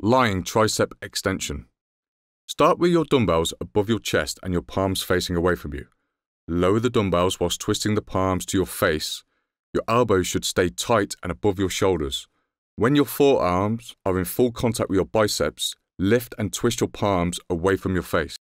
Lying tricep extension. Start with your dumbbells above your chest and your palms facing away from you. Lower the dumbbells whilst twisting the palms to your face. Your elbows should stay tight and above your shoulders. When your forearms are in full contact with your biceps, lift and twist your palms away from your face.